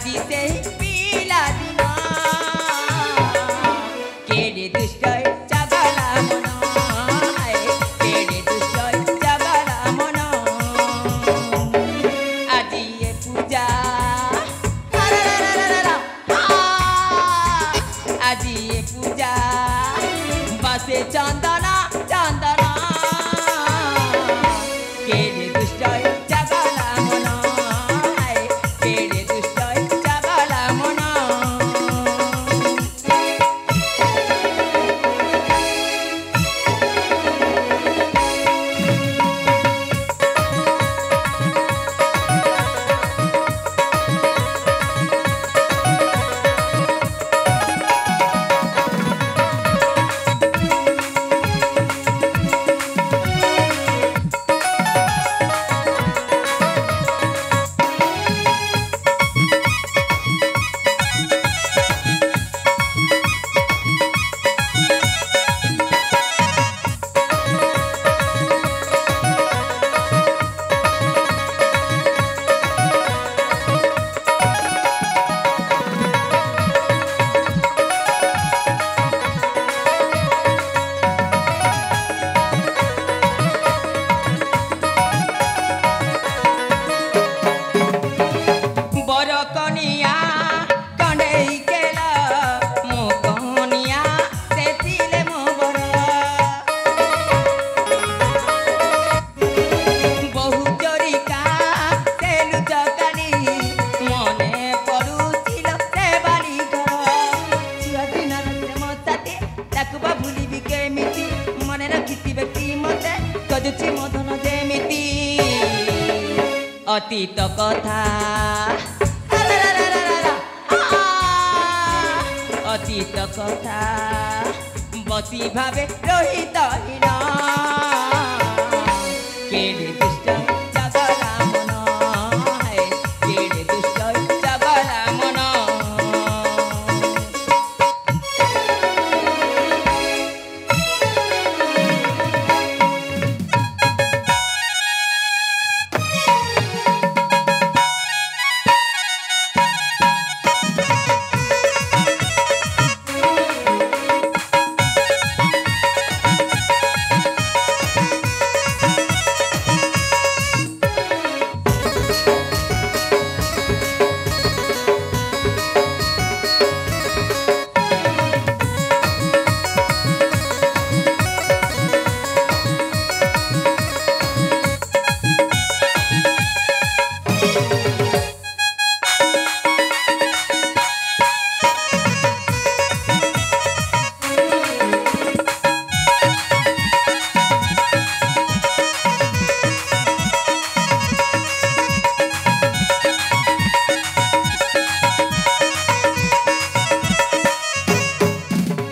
আজি সেই পিলা দিন কেড়ে দুষ্ট চগলা মন কেড়ে দুষ্ট চগলা মন আজি এ পূজা আজি এ পূজা বাসে চন্দনা চন্দনা কেড়ে দুষ্ট চগলা মন কেড়ে দুষ্ট চগলা মন कनिया कण्डई केला मो कनिया सेथिले मो बर बहु चोरिका सेलु चकाली मने पडुथिल से बाली घर छुआ दिन प्रेम साथी ताकुबा भूलिबि केमिति मने रखिथिबे कि मते कजुछि मदन जेमिति अतीत कथा अतीत कथा बसी भावे रोहित हीन केड़े दुष्ट चगला मन केड़े दुष्ट चगला मन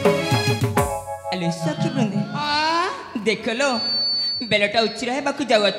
देख लो बेलटा उच्च रहे बाकू जाऊ